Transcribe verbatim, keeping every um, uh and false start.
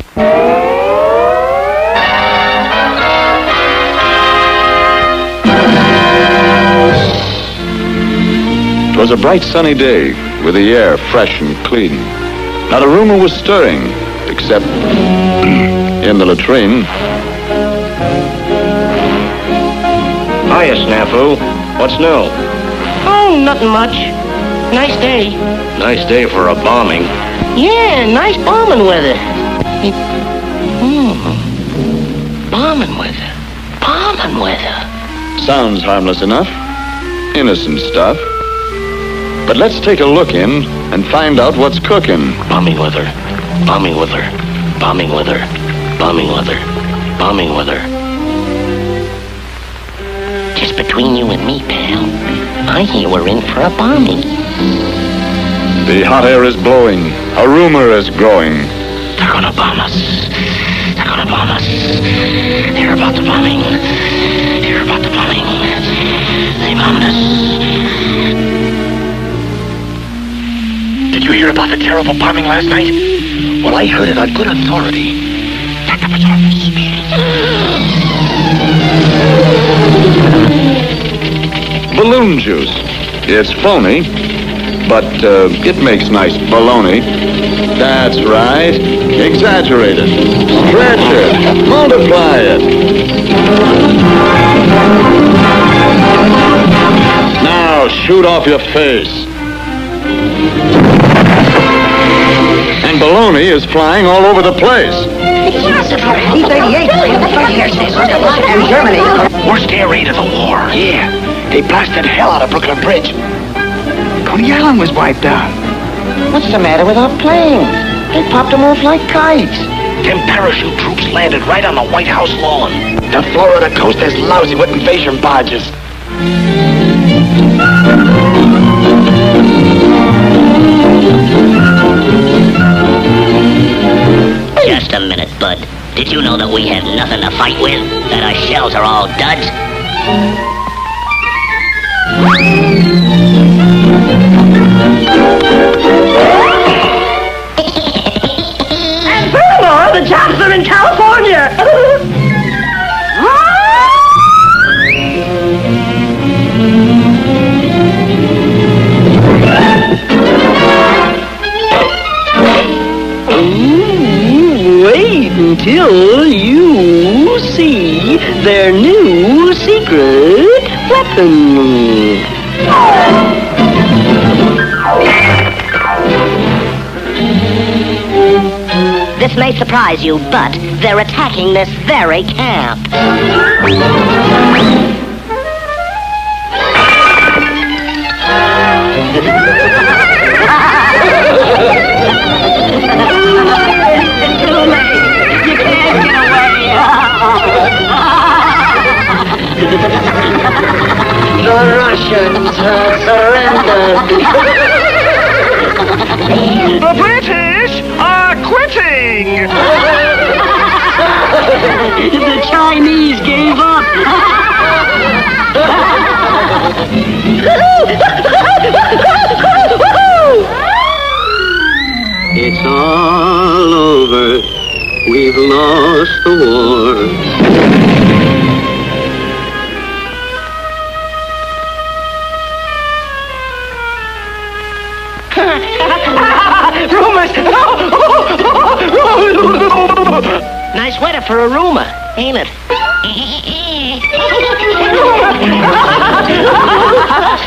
It was a bright sunny day, with the air fresh and clean. Not a rumor was stirring, except in the latrine. Hiya, Snafu. What's new? Oh, nothing much. Nice day. Nice day for a bombing. Yeah, nice bombing weather. Hmm. Bombing weather. Bombing weather. Sounds harmless enough. Innocent stuff. But let's take a look in and find out what's cooking. Bombing weather. Bombing weather. Bombing weather. Bombing weather. Bombing weather. Just between you and me, pal, I hear we're in for a bombing. The hot air is blowing. A rumor is growing. They're gonna bomb us. They're gonna bomb us. They're about the bombing. They're about the bombing. They bombed us. Did you hear about the terrible bombing last night? Well, I heard it on good authority. Balloon juice. It's phony, but uh, it makes nice baloney. That's right. Exaggerate it. Stretch it. Multiply it. Now shoot off your face. And baloney is flying all over the place. B thirty-eight in Germany. Worst air raid of the war. Yeah. They blasted hell out of Brooklyn Bridge. Coney Island was wiped out. What's the matter with our planes? They popped them off like kites. Them parachute troops landed right on the White House lawn. The Florida coast is lousy with invasion barges. Just a minute, Bud. Did you know that we have nothing to fight with? That our shells are all duds? And furthermore, the jobs are in California. Wait until you see their new secret weapon. This may surprise you, but they're attacking this very camp. The Russians have surrendered. The British are quitting! The Chinese gave up. It's all over. We've lost the war. Rumors! Nice weather for a rumor, ain't it?